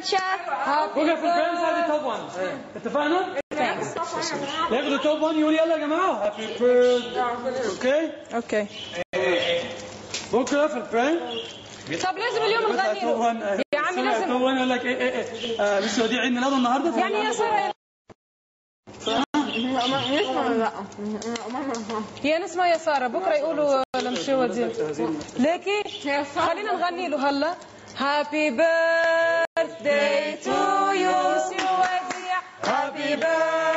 فرشة. وقف الفريندز هذه توب 1. اتفقنا؟ ياخدوا توب 1 يقول يلا يا جماعه هابي بيرثداي. اوكي بكره في الفريند. طب لازم اليوم نغني له يا عمي. لازم توب 1 يقول لك ايه مش وديع عيد ميلاده النهارده يعني يا ساره يا نسمة يا ساره بكره يقولوا لمشي وديع ليكي. خلينا نغني له هلا هابي بيرثداي تو يو وديع. هابي بيرثداي